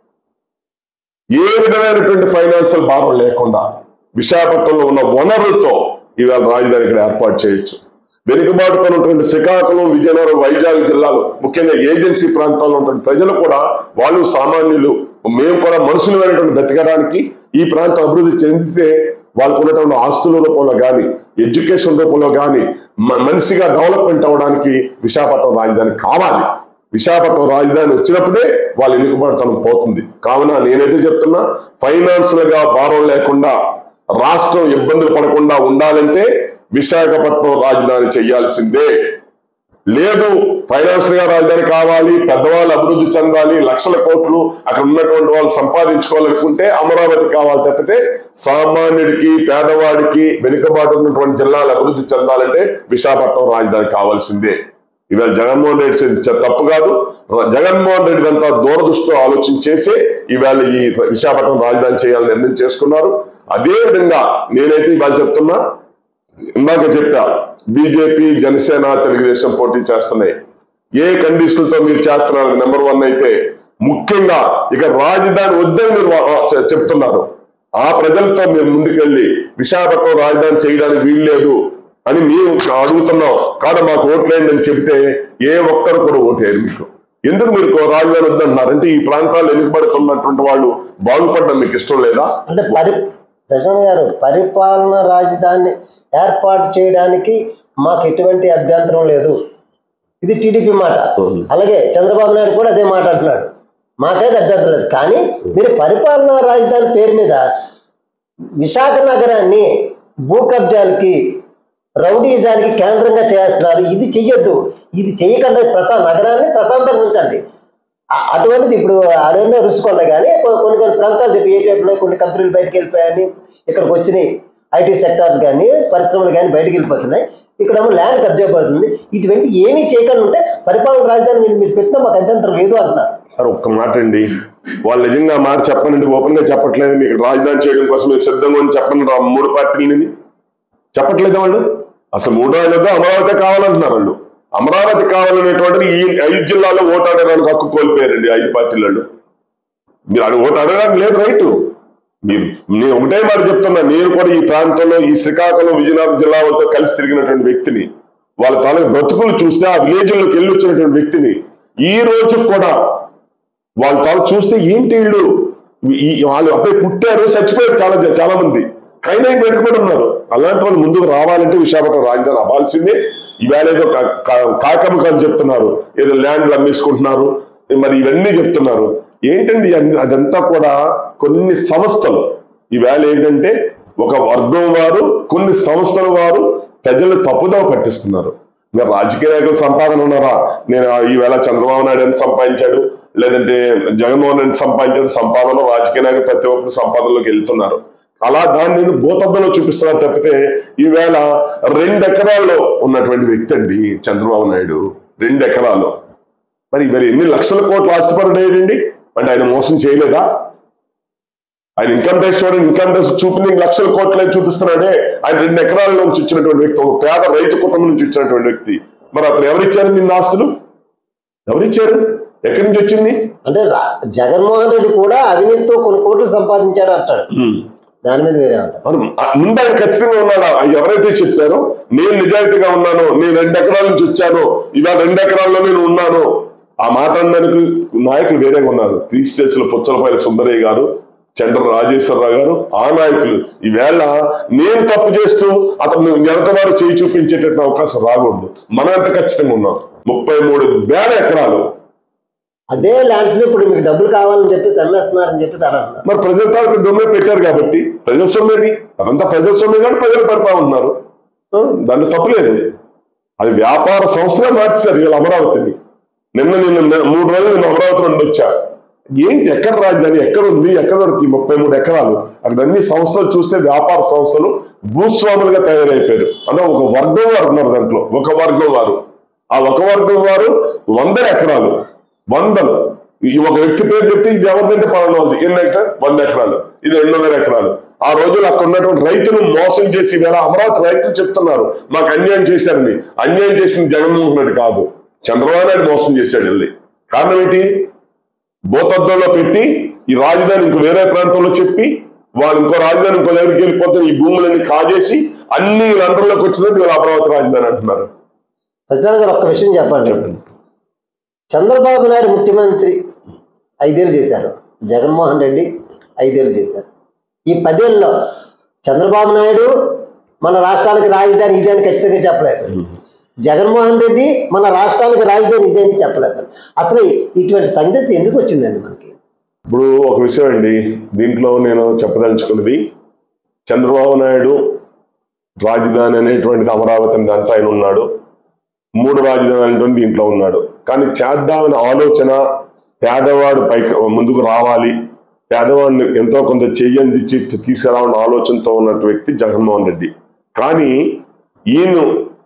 ఏ విధమైనటువంటి ఫైనాన్షియల్ భారం లేకుండా విశాఖపట్నంలో ఉన్న వనరులతో ఈవేళ రాజధాని ఇక్కడ ఏర్పాటు చేయొచ్చు. వెనుకబాటుతో ఉన్నటువంటి శ్రీకాకుళం, విజయనగరం, వైజాగ్ జిల్లాలు, ముఖ్యంగా ఏజెన్సీ ప్రాంతాల్లో ఉన్నటువంటి ప్రజలు కూడా, వాళ్ళు సామాన్యులు, మేము కూడా మనుషులమైనటువంటి బ్రతకడానికి ఈ ప్రాంతం అభివృద్ధి చెందితే వాళ్ళకు ఉన్నటువంటి ఆస్తుల రూపంలో కానీ, ఎడ్యుకేషన్ రూపంలో కానీ మనిషిగా డెవలప్మెంట్ అవ్వడానికి విశాఖపట్నం రాజధాని కావాలి. విశాఖపట్నం రాజధాని వచ్చినప్పుడే వాళ్ళు వెనుకబాటుతనం పోతుంది. కావున నేనైతే చెప్తున్నా, ఫైనాన్షియల్ గా భారం లేకుండా, రాష్ట్రం ఇబ్బందులు పడకుండా ఉండాలంటే విశాఖపట్నం రాజధాని చేయాల్సిందే. లేదు ఫైనాన్షియల్ గా రాజధాని కావాలి, పెద్దవాళ్ళు అభివృద్ధి చెందాలి, 1,00,000 కోట్లు అక్కడ ఉన్నటువంటి వాళ్ళు సంపాదించుకోవాలనుకుంటే అమరావతి కావాలి తప్పితే, సామాన్యుడికి, పేదవాడికి, వెనుకబాటు ఉన్నటువంటి జిల్లాలు అభివృద్ధి చెందాలంటే విశాఖపట్నం రాజధాని కావాల్సిందే. ఇవాళ జగన్మోహన్ రెడ్డి తప్పు కాదు. జగన్మోహన్ రెడ్డి అంతా దూరదృష్టితో ఆలోచించేసి ఈవేళ ఈ విశాఖపట్నం రాజధాని చేయాలని నిర్ణయం చేసుకున్నారు. అదే విధంగా నేనైతే ఇవాళ చెప్తున్నా, ఇందాక చెప్పా, బీజేపీ, జనసేన, తెలుగుదేశం పోటీ చేస్తున్నాయి. ఏ కండిషన్లతో మీరు చేస్తున్నారు అది నెంబర్ 1 అయితే, ముఖ్యంగా ఇక రాజధాని వద్దని మీరు చెప్తున్నారు. ఆ ప్రజలతో మీరు ముందుకెళ్ళి విశాఖపట్నం రాజధాని చేయడానికి వీల్లేదు అని మేము అడుగుతున్నాం. కాదు మాకు ఓట్లేయండి అని చెబితే ఏ ఒక్కరు కూడా ఓటేయరు మీకు. ఎందుకు మీరు రాజధాని వద్దంటున్నారంటే ఈ ప్రాంతాల్లో వెనుకబడుతున్నటువంటి వాళ్ళు బాగుపడడం మీకు ఇష్టం లేదా? అంటే సజ్జన గారు, పరిపాలన రాజధాని ఏర్పాటు చేయడానికి మాకు ఎటువంటి అభ్యంతరం లేదు, ఇది టీడీపీ మాట. అలాగే చంద్రబాబు నాయుడు కూడా అదే మాట అంటున్నాడు, మాకైతే అభ్యంతరం లేదు. కానీ మీరు పరిపాలనా రాజధాని పేరు మీద విశాఖ నగరాన్ని భూ కబ్జాలకి, రౌడీజానికి కేంద్రంగా చేస్తున్నారు. ఇది చెయ్యొద్దు. ఇది చేయకుండా నగరాన్ని ప్రశాంతంగా ఉంచండి. అటువంటిది ఇప్పుడు అడవిలో రుసుకోండి కానీ కొన్ని ప్రాంతాలు చెప్పి ఏ టైప్లో కొన్ని కంపెనీలు బయటకు వెళ్ళిపోయాయని ఇక్కడికి వచ్చినాయి ఐటీ సెక్టార్స్ కానీ పరిశ్రమలు కానీ బయటకు వెళ్ళిపోతున్నాయి. ఇక్కడేమో ల్యాండ్ కబ్జా పడుతుంది. ఇటువంటి ఏమీ చేయకుండా ఉంటే పరిపాలన రాజధాని మీరు పెట్టినా మాకు అభ్యంతరం లేదు అంటున్నారు. సార్ ఒక్క మాట అండి, వాళ్ళు నిజంగా మాట చెప్పనండి, ఓపెన్ గా చెప్పట్లేదు. మీకు రాజధాని చేయడం కోసం మీరు సిద్ధంగా అని చెప్పండి. 3 పార్టీలని చెప్పట్లేదు వాళ్ళు. అసలు 3 రాజధాని అమరావతి కావాలంటున్నారు వాళ్ళు. అమరావతి కావాలనేటువంటిది ఈ 5 జిల్లాలో ఓటు అడగడానికి హక్కు కోల్పోయారండి 5 పార్టీలలో. మీరు ఓటు అడగడానికి లేదు, రైట్. నేను ఒకటే మాట చెప్తున్నా, నేను కూడా ఈ ప్రాంతంలో ఈ శ్రీకాకుళం విజయనగరం జిల్లా వాళ్ళతో కలిసి తిరిగినటువంటి వ్యక్తిని, వాళ్ళ తాలూకు బ్రతుకులు చూస్తే ఆ విలేజ్లోకి వెళ్ళి వచ్చినటువంటి వ్యక్తిని. ఈ రోజు కూడా వాళ్ళ తాలూకు చూస్తే ఏంటి వాళ్ళు అప్పుడే పుట్టారు, చచ్చిపోయారు చాలా మంది, కైనా వెనుకబడి ఉన్నారు. అలాంటి వాళ్ళు ముందుకు రావాలంటే విశాఖపట్నం రాజధాని అవ్వాల్సిందే. ఈవేళ ఏదో కాకమ్మకాలు చెప్తున్నారు, ఏదో ల్యాండ్లు అమ్మేసుకుంటున్నారు, మరి ఇవన్నీ చెప్తున్నారు. ఏంటండి అదంతా కూడా కొన్ని సంస్థలు. ఈవేళ ఏంటంటే ఒక వర్గం వారు, కొన్ని సంస్థల వారు ప్రజలు తప్పుదోవ పట్టిస్తున్నారు. ఇంకా రాజకీయ నాయకులు సంపాదన ఉన్నారా? నేను ఈవేళ చంద్రబాబు నాయుడు ఎంత సంపాదించాడు, లేదంటే జగన్మోహన్ రెడ్డి సంపాదించాడు, సంపాదన రాజకీయ నాయకులు ప్రతి ఒక్కరు సంపాదనలోకి వెళ్తున్నారు. అలా దాన్ని భూతద్దంలో చూపిస్తున్నారు తప్పితే ఈవేళ 2 ఎకరాల్లో ఉన్నటువంటి వ్యక్తి అండి చంద్రబాబు నాయుడు. 2 ఎకరాలు. మరి ఎన్ని లక్షల కోట్ల ఆస్తిపరుడేయండి అంటే ఆయన మోసం చేయలేదా? ఆయన ఇన్కమ్ ట్యాక్స్ చూడండి, ఇన్కమ్ ట్యాక్స్ చూపింది లక్షల కోట్లని చూపిస్తున్నాడే. ఆయన 2 ఎకరాల నుంచి వచ్చినటువంటి వ్యక్తి, ఒక పేద రైతు కుటుంబం నుంచి వచ్చినటువంటి వ్యక్తి. మరి అతను ఎవరిచ్చారు నిన్న ఆస్తులు? ఎవరిచ్చారు? ఎక్కడి నుంచి వచ్చింది? అంటే జగన్మోహన్ రెడ్డి కూడా అవినీతితో కొన్ని కోట్లు సంపాదించాడు అంటాడు. దాని మీద వేరే ముందు ఆయన ఖచ్చితంగా ఉన్నాడా? ఎవరైతే చెప్పారో నేను నిజాయితీగా ఉన్నాను, నేను 2 ఎకరాల నుంచి వచ్చాను, ఇలా 2 ఎకరాల్లో నేను ఉన్నాను, ఆ మాట అనడానికి నాయకులు వేరేగా ఉన్నారు. క్రీస్తులో పుచ్చలపల్లి సుందరయ్య గారు, చండ్ర రాజేశ్వరరావు గారు, ఆ నాయకులు. ఈవేళ నేను తప్పు చేస్తూ అతను ఎదటవారు చేయి చూపించేటట్టు అవకాశం రాకూడదు. మనం ఎంత ఖచ్చితంగా ఉన్నాం. 33,000 ఎకరాలు అదే ల్యాండ్స్ ఇప్పుడు మీకు డబ్బులు కావాలని చెప్పేసి అమ్మేస్తున్నారని చెప్పేసి అన్నారు. మరి ప్రజల తాలూకు డొమ్మే పెట్టారు కాబట్టి ప్రజాస్వామ్యది, అదంతా ప్రజాస్వామ్యం కాబట్టి ప్రజలు పెడతా ఉంటున్నారు. దాన్ని తప్పులేదు. అది వ్యాపార సంస్థగా మార్చేశారు వీళ్ళు అమరావతిని. నిన్న 3 రోజులు నేను అమరావతి నుండి వచ్చా. ఏంటి ఎక్కడ రాజధాని, ఎక్కడ ఉంది, ఎక్కడ దొరికి 33 ఎకరాలు? అక్కడ అన్ని సంస్థలు చూస్తే వ్యాపార సంస్థలు భూస్వాములుగా తయారైపోయారు. అందులో ఒక వర్గం వారు ఉన్నారు. దాంట్లో ఒక వర్గం వారు, ఆ ఒక వర్గం వారు 100 ఎకరాలు, 100. ఈ ఒక వ్యక్తి పేరు చెప్తే ఇది ఎవరిదంటే పలానా వాళ్ళది. ఎన్ని ఎకరాలు? 100 ఎకరాలు, ఇది 200 ఎకరాలు. ఆ రోజులు అక్కడ ఉన్నటువంటి రైతులు మోసం చేసి వేళ అమరావతి రైతులు చెప్తున్నారు మాకు అన్యాయం చేశారని. అన్యాయం చేసింది జగన్మోహన్ రెడ్డి కాదు, చంద్రబాబు నాయుడు మోసం చేశాడు వెళ్ళి. కారణం ఏంటి? భూతద్దంలో పెట్టి ఈ రాజధాని ఇంకో వేరే ప్రాంతంలో చెప్పి వాళ్ళు ఇంకో రాజధాని ఇంకో దగ్గరికి వెళ్ళిపోతే ఈ భూములన్నీ కాజేసి అన్ని లండన్లోకి వచ్చినది వీళ్ళు అమరావతి రాజధాని అంటున్నారు. సత్యనారాయణ గారు ఒక్క విషయం చెప్పండి. చంద్రబాబు నాయుడు ముఖ్యమంత్రి 5 ఏళ్ళు చేశారు, జగన్మోహన్ రెడ్డి 5 ఏళ్ళు చేశారు. ఈ 10 ఏళ్ళలో చంద్రబాబు నాయుడు మన రాష్ట్రానికి రాజధాని ఇదే అని ఖచ్చితంగా చెప్పలేదు. జగన్మోహన్ రెడ్డి మన రాష్ట్రానికి రాజధాని ఇదే అని చెప్పలేదు. అసలు ఇటువంటి సంగతి ఎందుకు వచ్చిందండి మనకి? ఇప్పుడు ఒక విషయం అండి, దీంట్లో నేను చెప్పదలుచుకున్నది, చంద్రబాబు నాయుడు రాజధాని అనేటువంటిది అమరావతి దాంతో ఆయన ఉన్నాడు, 3 రాజధాని అనేటువంటి దీంట్లో ఉన్నాడు. కానీ చేద్దామని ఆలోచన, పేదవాడు పైకి ముందుకు రావాలి, పేదవాడిని ఎంతో కొంత చెయ్యందించి తీసుకురావాలని ఆలోచనతో ఉన్నటువంటి వ్యక్తి జగన్మోహన్ రెడ్డి. కానీ ఈయన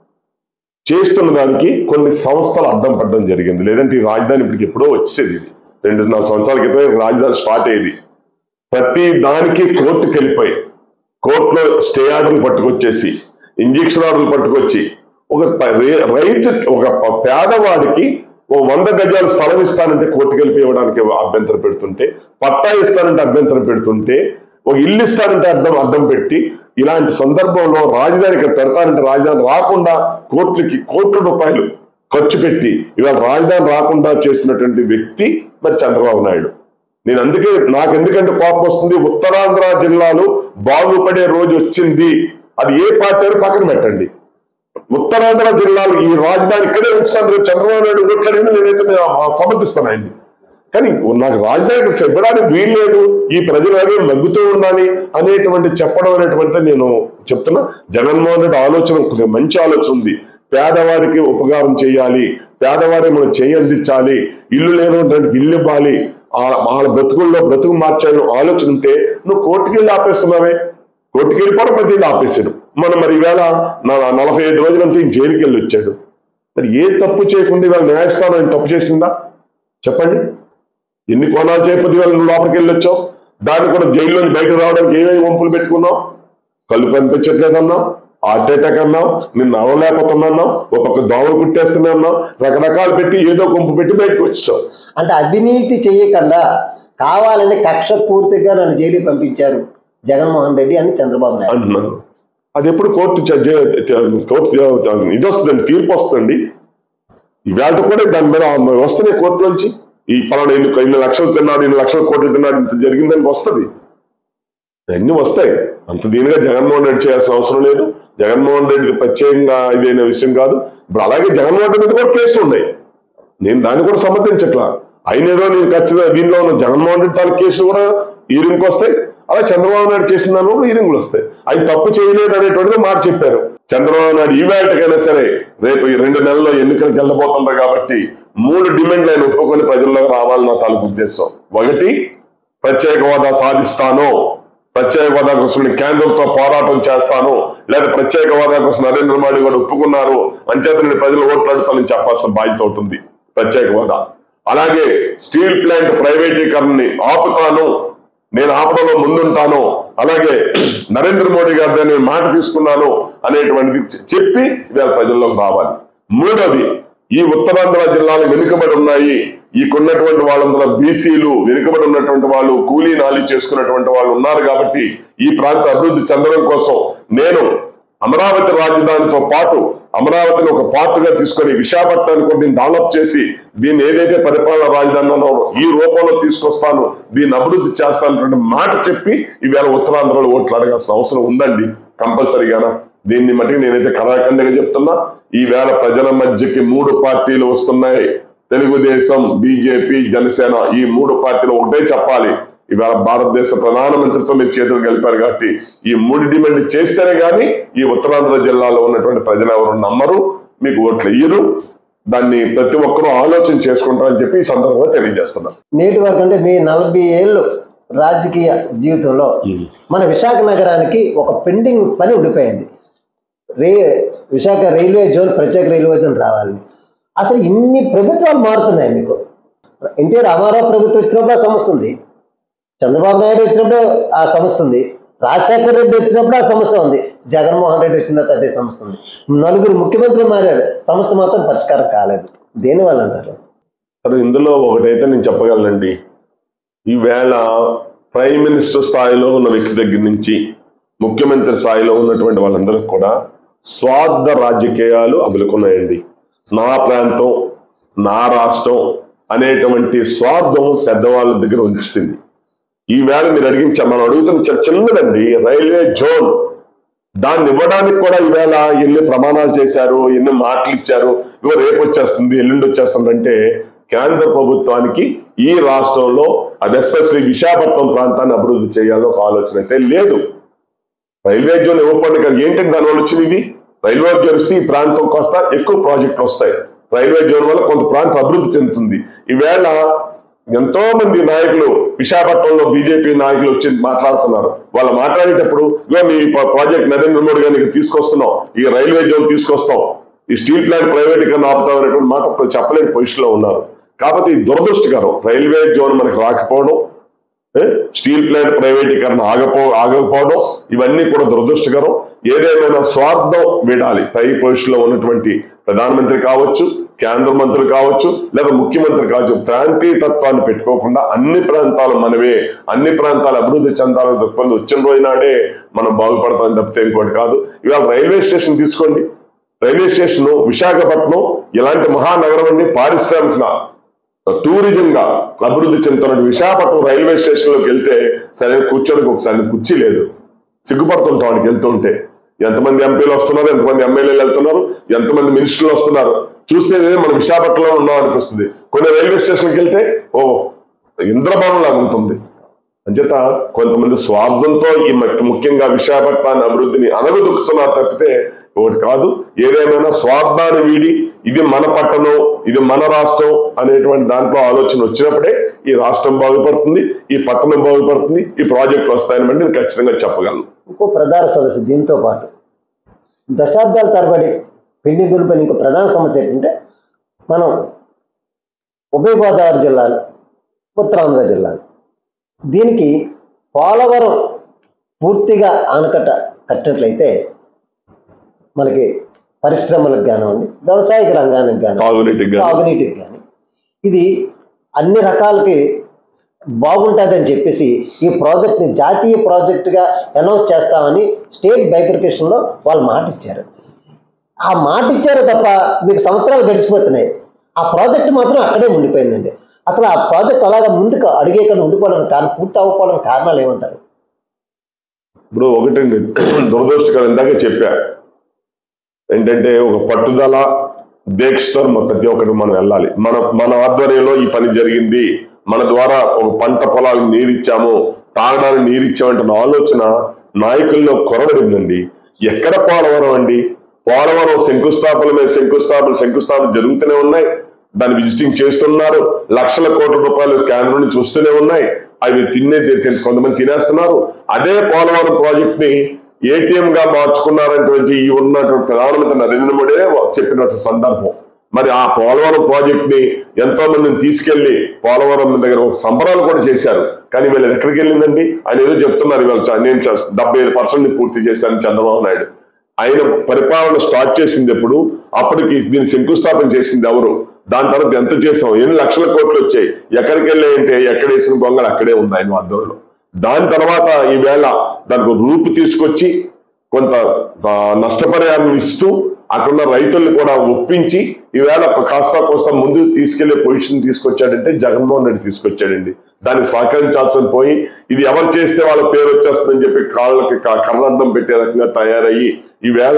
చేస్తున్న దానికి కొన్ని సంస్థలు అడ్డం పడడం జరిగింది. లేదంటే ఈ రాజధాని ఇప్పటికి ఎప్పుడో వచ్చేది. 2-4 సంవత్సరాల క్రితం రాజధాని స్టార్ట్ అయ్యేది. ప్రతి దానికి కోర్టుకు వెళ్ళిపోయి కోర్టులో స్టే ఆర్డర్లు పట్టుకొచ్చేసి ఇంజక్షన్ ఆర్డర్లు పట్టుకొచ్చి ఒక రైతు, ఒక పేదవాడికి 100 గజాలు స్థలం ఇస్తానంటే కోర్టుకు వెళ్ళి ఇవ్వడానికి అభ్యంతరం పెడుతుంటే, పట్టా ఇస్తానంటే అభ్యంతరం పెడుతుంటే, ఒక ఇల్లు ఇస్తానంటే అడ్డం పెట్టి, ఇలాంటి సందర్భంలో రాజధాని ఇక్కడ పెడతానంటే రాజధాని రాకుండా కోట్ల రూపాయలు ఖర్చు పెట్టి ఇవాళ రాజధాని రాకుండా చేసినటువంటి వ్యక్తి మరి చంద్రబాబు నాయుడు. నేను అందుకే నాకు ఎందుకంటే కోపం వస్తుంది, ఉత్తరాంధ్ర జిల్లాలు బాగుపడే రోజు వచ్చింది. అది ఏ పార్టీ అని పక్కన పెట్టండి. ఉత్తరాంధ్ర జిల్లాలు ఈ రాజధాని ఇక్కడే ఉంచుతాను చంద్రబాబు నాయుడు ఓట్లని నేనైతే సమర్థిస్తాను ఆయన్ని. కానీ నాకు రాజధాని చెప్పడానికి వీల్లేదు, ఈ ప్రజలు అదే నగ్గుతూ ఉండాలి అనేటువంటి చెప్పడం అనేటువంటిది నేను చెప్తున్నా. జగన్మోహన్ రెడ్డి ఆలోచన మంచి ఆలోచన ఉంది. పేదవాడికి ఉపకారం చేయాలి, పేదవారి మనం చేయి అందించాలి, ఇల్లు లేనటువంటి ఇల్లు ఇవ్వాలి, వాళ్ళ బ్రతుకుల్లో బ్రతుకు మార్చాలని ఆలోచన ఉంటే నువ్వు కోర్టుకి వెళ్ళి ఆపేస్తున్నావే. కోర్టుకి వెళ్ళిపోవడం ప్రతి ఆపేశాడు. మరి ఈవేళ 45 రోజులంతా జైలుకి వెళ్ళి వచ్చాడు. మరి ఏ తప్పు చేయకుండా ఇవాళ న్యాయస్థానం ఆయన తప్పు చేసిందా చెప్పండి? ఎన్ని కోణాలు చేయకపోతే ఇవాళ నువ్వు లోపలికి వెళ్ళి వచ్చావు. దాన్ని కూడా జైల్లోని బయటకు రావడానికి ఏమేమి వంపులు పెట్టుకున్నావు? కళ్ళు కనిపించట్లేదన్నావు, హార్ట్ అటాక్ అన్నావు, నిన్ను నవ్వలేకపోతున్నావు, ఒక పక్క దోమలు కుట్టేస్తున్నా అన్నావు, రకరకాలు పెట్టి ఏదో కొంపు పెట్టి బయటకు వచ్చావు. అంటే అవినీతి చేయకుండా కావాలని కక్ష పూర్తిగా నన్ను జైలుకి పంపించారు జగన్మోహన్ రెడ్డి అని చంద్రబాబు నాయుడు అంటున్నారు. అది ఎప్పుడు కోర్టు ఇది వస్తుందండి, తీర్పు వస్తుందండి. ఇవాళ కూడా దాని మీద వస్తున్నాయి కోర్టు నుంచి. ఈ పలానా ఇన్ని లక్షలు తిన్నాడు, 2 లక్షల కోట్లు తిన్నాడు, ఇంత జరిగిందని వస్తుంది. అన్నీ వస్తాయి. అంత దీనిగా జగన్మోహన్ రెడ్డి చేయాల్సిన అవసరం లేదు. జగన్మోహన్ రెడ్డి ప్రత్యేకంగా ఇదైన విషయం కాదు. ఇప్పుడు అలాగే జగన్మోహన్ రెడ్డి మీద కూడా కేసులు ఉన్నాయి. నేను దాన్ని కూడా సమర్థించట్లా. అయినేదో నేను ఖచ్చితంగా దీనిలో ఉన్న జగన్మోహన్ రెడ్డి తాలూకు కేసులు కూడా హీరింగ్కి వస్తాయి. అలా చంద్రబాబు నాయుడు చేసిన దానిలో కూడా హీరింగ్లు వస్తాయి. అవి తప్పు చేయలేదు అనేటువంటిది మాట చెప్పారు. చంద్రబాబు నాయుడు ఈ వేళకైనా సరే రేపు ఈ 2 నెలల్లో ఎన్నికలకు వెళ్ళబోతుంటారు కాబట్టి 3 డిమాండ్లు ఆయన ఒప్పుకొని ప్రజల్లోకి రావాలని నా తాలూకు ఉద్దేశం. 1, ప్రత్యేక హోదా సాధిస్తాను, ప్రత్యేక హోదా కోసం కేంద్రంతో పోరాటం చేస్తాను, లేదా ప్రత్యేక హోదా కోసం నరేంద్ర మోడీ కూడా ఒప్పుకున్నారు, అంచేతని ప్రజలు ఓట్లాడుతానని చెప్పాల్సిన బాధ్యత అవుతుంది ప్రత్యేక హోదా. అలాగే స్టీల్ ప్లాంట్ ప్రైవేటీకరణని ఆపుతాను, నేను ఆపడంలో ముందుంటాను, అలాగే నరేంద్ర మోడీ గారి నేను మాట తీసుకున్నాను అనేటువంటిది చెప్పి ఇవాళ ప్రజల్లోకి రావాలి. 3వది, ఈ ఉత్తరాంధ్ర జిల్లాలు వెనుకబడి ఉన్నాయి, ఈకున్నటువంటి వాళ్ళందరూ బీసీలు, వెనుకబడి ఉన్నటువంటి వాళ్ళు, కూలీ నాలి చేసుకున్నటువంటి వాళ్ళు ఉన్నారు కాబట్టి ఈ ప్రాంత అభివృద్ధి చెందడం కోసం నేను అమరావతి రాజధానితో పాటు అమరావతిని ఒక పార్ట్గా తీసుకొని విశాఖపట్నాన్ని కూడా దీన్ని డెవలప్ చేసి దీన్ని ఏదైతే పరిపాలన రాజధానిలో ఈ రూపంలో తీసుకొస్తాను, దీన్ని అభివృద్ధి చేస్తానటువంటి మాట చెప్పి ఈవేళ ఉత్తరాంధ్రలో ఓట్లు అడగాల్సిన అవసరం ఉందండి కంపల్సరీగానా. దీన్ని మటుకు నేనైతే కరాఖండిగా చెప్తున్నా. ఈవేళ ప్రజల మధ్యకి 3 పార్టీలు వస్తున్నాయి, తెలుగుదేశం, బీజేపీ, జనసేన. ఈ 3 పార్టీలు ఒకటే చెప్పాలి. ఇవాళ భారతదేశ ప్రధానమంత్రితో మీరు చేతులు కలిపారు కాబట్టి ఈ 3 డిమాండ్ చేస్తేనే కానీ ఈ ఉత్తరాంధ్ర జిల్లాలో ఉన్నటువంటి ప్రజలు ఎవరు నమ్మరు, మీకు ఓట్లు ఇయ్యరు. దాన్ని ప్రతి ఒక్కరూ ఆలోచన చేసుకుంటారని చెప్పి ఈ సందర్భంగా తెలియజేస్తున్నారు. నేటి వరకు అంటే మీ 40 ఏళ్ళు రాజకీయ జీవితంలో మన విశాఖ నగరానికి ఒక పెండింగ్ పని ఉండిపోయింది. విశాఖ రైల్వే జోన్, ప్రత్యేక రైల్వే జోన్ రావాలి. అసలు ఇన్ని ప్రభుత్వాలు మారుతున్నాయి. మీకు ఎన్టీ రామారావు ప్రభుత్వం వచ్చినప్పుడు ఆ సమస్య ఉంది, చంద్రబాబు నాయుడు వచ్చినప్పుడు ఆ సమస్య ఉంది, రాజశేఖర రెడ్డి వచ్చినప్పుడు ఆ సమస్య ఉంది, జగన్మోహన్ రెడ్డి వచ్చిన తర్వాత అదే సమస్య ఉంది. 4 ముఖ్యమంత్రులు మారారు, సమస్య మాత్రం పరిష్కారం కాలేదు. దేనివల్ల అంటారు? సరే, ఇందులో ఒకటైతే నేను చెప్పగలనండి. ఈవేళ ప్రైమ్ మినిస్టర్ స్థాయిలో ఉన్న వ్యక్తి దగ్గర నుంచి ముఖ్యమంత్రి స్థాయిలో ఉన్నటువంటి వాళ్ళందరికీ కూడా స్వార్థ రాజకీయాలు అబులుకున్నాయండి. నా ప్రాంతం, నా రాష్ట్రం అనేటువంటి స్వార్థం పెద్దవాళ్ళ దగ్గర ఉంచింది. ఈవేళ మీరు మనం అడుగుతున్న చిన్నదండి రైల్వే జోన్. దాన్ని ఇవ్వడానికి కూడా ఈవేళ ఎన్ని ప్రమాణాలు చేశారు, ఎన్ని మాటలు ఇచ్చారు, ఇగో రేపు వచ్చేస్తుంది, ఎల్లుండి వచ్చేస్తుంది అంటే కేంద్ర ప్రభుత్వానికి ఈ రాష్ట్రంలో అది ఎస్పెషల్లీ విశాఖపట్నం ప్రాంతాన్ని అభివృద్ధి చేయాలని ఒక ఆలోచన అయితే లేదు. రైల్వే జోన్ ఇవ్వకపోతే కదా ఏంటంటే దానివల్ల వచ్చింది ఇది. రైల్వే జోన్ ఇస్తే ఈ ప్రాంతం కాస్త ఎక్కువ ప్రాజెక్టులు వస్తాయి. రైల్వే జోన్ వల్ల కొంత ప్రాంతం అభివృద్ధి చెందుతుంది. ఈవేళ ఎంతో మంది నాయకులు విశాఖపట్నంలో బీజేపీ నాయకులు వచ్చి మాట్లాడుతున్నారు. వాళ్ళు మాట్లాడేటప్పుడు ఇగో మీ ప్రాజెక్ట్ నరేంద్ర మోడీ గారిని తీసుకొస్తున్నాం, ఈ రైల్వే జోన్ తీసుకొస్తాం, ఈ స్టీల్ ప్లాంట్ ప్రైవేటీకరణ ఆపుతాం అనేటువంటి మాట ఇప్పుడు చెప్పలేని పొజిషన్లో ఉన్నారు. కాకపోతే ఈ దురదృష్టకరం, రైల్వే జోన్ మనకు రాకపోవడం, స్టీల్ ప్లాంట్ ప్రైవేటీకరణ ఆగకపోవడం, ఇవన్నీ కూడా దురదృష్టకరం. ఏదేమైనా స్వార్థం వీడాలి. పై పొజిషన్లో ఉన్నటువంటి ప్రధానమంత్రి కావచ్చు, కేంద్ర మంత్రులు కావచ్చు, లేదా ముఖ్యమంత్రి కావచ్చు, ప్రాంతీయ తత్వాన్ని పెట్టుకోకుండా అన్ని ప్రాంతాలు మనవే, అన్ని ప్రాంతాలు అభివృద్ధి చెందాలని దృక్పథం వచ్చిన రోజునాడే మనం బాగుపడతామని తప్పితే ఇంకోటి కాదు. ఇవాళ రైల్వే స్టేషన్ తీసుకోండి. రైల్వే స్టేషన్ విశాఖపట్నం ఇలాంటి మహానగరం అండి, పారిశ్రామికంగా టూరిజంగా అభివృద్ధి చెందుతున్న విశాఖపట్నం రైల్వే స్టేషన్ లోకి వెళ్తే సరైన కూర్చోడానికి ఒకసారి కుర్చీ లేదు, సిగ్గుపడుతుంటాం వాడికి వెళ్తుంటే. ఎంతమంది ఎంపీలు వస్తున్నారు, ఎంతమంది ఎమ్మెల్యేలు వెళ్తున్నారు, ఎంతమంది మినిస్టర్లు వస్తున్నారు చూస్తే మన విశాఖపట్నంలో ఉన్నాం అనిపిస్తుంది. కొన్ని రైల్వే స్టేషన్కి వెళ్తే ఓ ఇంద్రభవనం లాగా ఉంటుంది. అంచేత కొంతమంది స్వార్థంతో ఈ ముఖ్యంగా విశాఖపట్నాన్ని అభివృద్ధిని అనగదొక్కుతున్నారు తప్పితే ఒకటి కాదు. ఏదేమైనా స్వార్థాన్ని వీడి ఇది మన పట్టణం, ఇది మన రాష్ట్రం అనేటువంటి దాంట్లో ఆలోచన వచ్చినప్పుడే ఈ రాష్ట్రం బాగుపడుతుంది, ఈ పట్టణం బాగుపడుతుంది, ఈ ప్రాజెక్టులు వస్తాయని నేను ఖచ్చితంగా చెప్పగలను. ఇంకో ప్రధాన సమస్య దీంతో పాటు దశాబ్దాల తరబడి పెండింగ్ ఉండిపోయిన ఇంకో ప్రధాన సమస్య ఏంటంటే మనం ఉభయ గోదావరి జిల్లాలు, ఉత్తరాంధ్ర జిల్లాలు, దీనికి పోలవరం పూర్తిగా ఆనకట్ట కట్టినట్లయితే మనకి పరిశ్రమలకు కానివ్వండి, వ్యవసాయక రంగానికి కానీ, తాగునీటికి కానీ ఇది అన్ని రకాలకి బాగుంటుందని చెప్పేసి ఈ ప్రాజెక్ట్ని జాతీయ ప్రాజెక్టుగా అనౌన్స్ చేస్తామని స్టేట్ బైఫర్కేషన్లో వాళ్ళు మాట ఇచ్చారు. ఆ మాట ఇచ్చారు తప్ప మీకు సంవత్సరాలు గడిచిపోతున్నాయి, ఆ ప్రాజెక్టు మాత్రం అక్కడే ఉండిపోయిందండి. అసలు ఆ ప్రాజెక్ట్ అలాగా ముందుకు అడిగేకుండా ఉండిపోవడానికి కారణం, పూర్తి అవ్వకపోవడానికి కారణాలు ఏమంటారు? ఇప్పుడు ఒకటండి, దురదృష్టకరం ఇందాక చెప్పా ఏంటంటే ఒక పట్టుదల దీక్షతో ప్రతి ఒక్కటి మనం వెళ్ళాలి. మన ఆధ్వర్యంలో ఈ పని జరిగింది, మన ద్వారా ఒక పంట పొలాలకు నీరిచ్చాము, తాగడానికి నీరిచ్చామంటున్న ఆలోచన నాయకుల్లో కొరవడిందండి. ఎక్కడ పోలవరం అండి? పోలవరం శంకుస్థాపన మీద శంకుస్థాపన జరుగుతూనే ఉన్నాయి, దాన్ని విజిటింగ్ చేస్తున్నారు, లక్షల కోట్ల రూపాయలు కేంద్రం నుంచి వస్తూనే ఉన్నాయి, అవి కొంతమంది తినేస్తున్నారు. అదే పోలవరం ప్రాజెక్ట్ ని ఏటీఎం గా మార్చుకున్నారంటే ఈ ఉన్నటువంటి ప్రధానమంత్రి నరేంద్ర మోడీ చెప్పినటువంటి సందర్భం. మరి ఆ పోలవరం ప్రాజెక్ట్ ని ఎంతో మందిని తీసుకెళ్లి పోలవరం దగ్గర ఒక సంబరాలు కూడా చేశారు. కానీ వీళ్ళు ఎక్కడికి వెళ్ళిందండి? ఆయన ఏదో చెప్తున్నారు, ఇవాళ నేను 75% పూర్తి చేశాను చంద్రబాబు నాయుడు. ఆయన పరిపాలన స్టార్ట్ చేసింది ఎప్పుడు? అప్పటికి దీన్ని శంకుస్థాపన చేసింది ఎవరు? దాని తర్వాత ఎంత చేసాం? ఎన్ని లక్షల కోట్లు వచ్చాయి? ఎక్కడికి వెళ్ళాయంటే ఎక్కడ వేసిన బొంగలు అక్కడే ఉంది ఆయన ఆధ్వర్యంలో. దాని తర్వాత ఈవేళ దానికి రూపు తీసుకొచ్చి కొంత నష్టపరిహారం ఇస్తూ అక్కడున్న రైతుల్ని కూడా ఒప్పించి ఈవేళ కాస్త కోస్త ముందు తీసుకెళ్లే పొజిషన్ తీసుకొచ్చాడంటే జగన్మోహన్ రెడ్డి తీసుకొచ్చాడండి. దాన్ని సహకరించాల్సిన పోయి ఇది ఎవరు చేస్తే వాళ్ళ పేరు వచ్చేస్తుందని చెప్పి కాళ్ళకి కర్ణాటం పెట్టే రకంగా తయారయ్యి ఈవేళ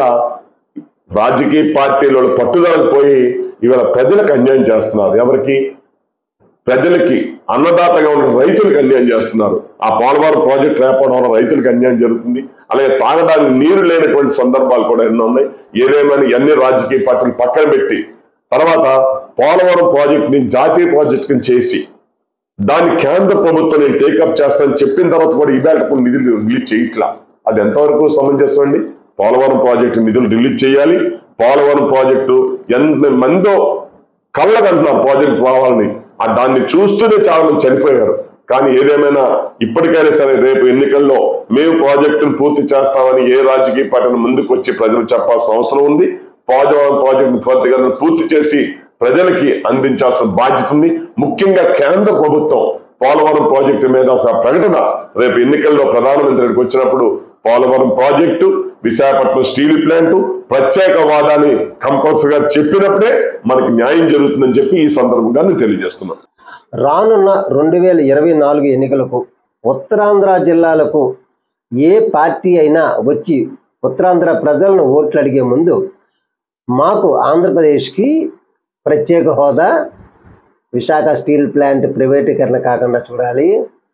రాజకీయ పార్టీల పట్టుదలకు పోయి ఈవేళ ప్రజలకు అన్యాయం చేస్తున్నారు. ఎవరికి? ప్రజలకి, అన్నదాతగా ఉన్న రైతులకు అన్యాయం చేస్తున్నారు. ఆ పోలవరం ప్రాజెక్ట్ రేపడం వల్ల రైతులకు అన్యాయం జరుగుతుంది. అలాగే తాగడానికి నీరు లేనటువంటి సందర్భాలు కూడా ఎన్నో ఉన్నాయి. ఏదేమైనా అన్ని రాజకీయ పార్టీలు పక్కన పెట్టి తర్వాత పోలవరం ప్రాజెక్ట్ ని జాతీయ ప్రాజెక్ట్ కింద చేసి దాన్ని కేంద్ర ప్రభుత్వం నేను టేకప్ చేస్తానని చెప్పిన తర్వాత కూడా ఇవాళ నిధులు రిలీజ్ చేయట్లా. అది ఎంతవరకు సమంజసం అండి? పోలవరం ప్రాజెక్టు నిధులు రిలీజ్ చేయాలి. పోలవరం ప్రాజెక్టు ఎంత మందో కళ్ళకంటున్నారు ప్రాజెక్ట్ రావాలని, దాన్ని చూస్తూనే చాలా మంది చనిపోయారు. కానీ ఏదేమైనా ఇప్పటికైనా సరే రేపు ఎన్నికల్లో మేము ప్రాజెక్టును పూర్తి చేస్తామని ఏ రాజకీయ పార్టీని ముందుకు వచ్చి ప్రజలు చెప్పాల్సిన అవసరం ఉంది. పోలవరం ప్రాజెక్టును త్వరితగతిన పూర్తి చేసి ప్రజలకి అందించాల్సిన బాధ్యత ఉంది. ముఖ్యంగా కేంద్ర ప్రభుత్వం పోలవరం ప్రాజెక్టు మీద ఒక ప్రకటన రేపు ఎన్నికల్లో ప్రధానమంత్రికి వచ్చినప్పుడు Polavaram project, Visakhapatnam steel plant ప్రత్యేక వాదాన్ని కంపల్సరీగా చెప్పినప్పుడే మనకి న్యాయం జరుగుతుందని చెప్పి ఈ సందర్భంగా నేను తెలియజేస్తున్నాను. రానున్న 2024 ఎన్నికలకు ఉత్తరాంధ్ర జిల్లాలకు ఏ పార్టీ అయినా వచ్చి ఉత్తరాంధ్ర ప్రజలను ఓట్లు అడిగే ముందు మాకు ఆంధ్రప్రదేశ్కి ప్రత్యేక హోదా, విశాఖ స్టీల్ ప్లాంట్ ప్రైవేటీకరణ కాకుండా చూడాలి,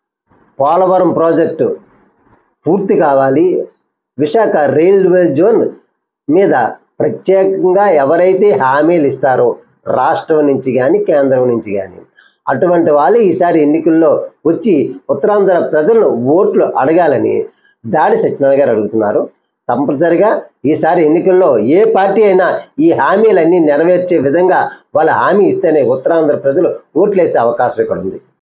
పోలవరం ప్రాజెక్టు పూర్తి కావాలి, విశాఖ రైల్వే జోన్ మీద ప్రత్యేకంగా ఎవరైతే హామీలు ఇస్తారో రాష్ట్రం నుంచి కానీ కేంద్రం నుంచి కానీ అటువంటి వాళ్ళు ఈసారి ఎన్నికల్లో వచ్చి ఉత్తరాంధ్ర ప్రజలను ఓట్లు అడగాలని దాడి సత్యనారాయణ గారు అడుగుతున్నారు. తప్పనిసరిగా ఈసారి ఎన్నికల్లో ఏ పార్టీ అయినా ఈ హామీలన్నీ నెరవేర్చే విధంగా వాళ్ళ హామీ ఇస్తేనే ఉత్తరాంధ్ర ప్రజలు ఓట్లేసే అవకాశం ఇక్కడ ఉంది.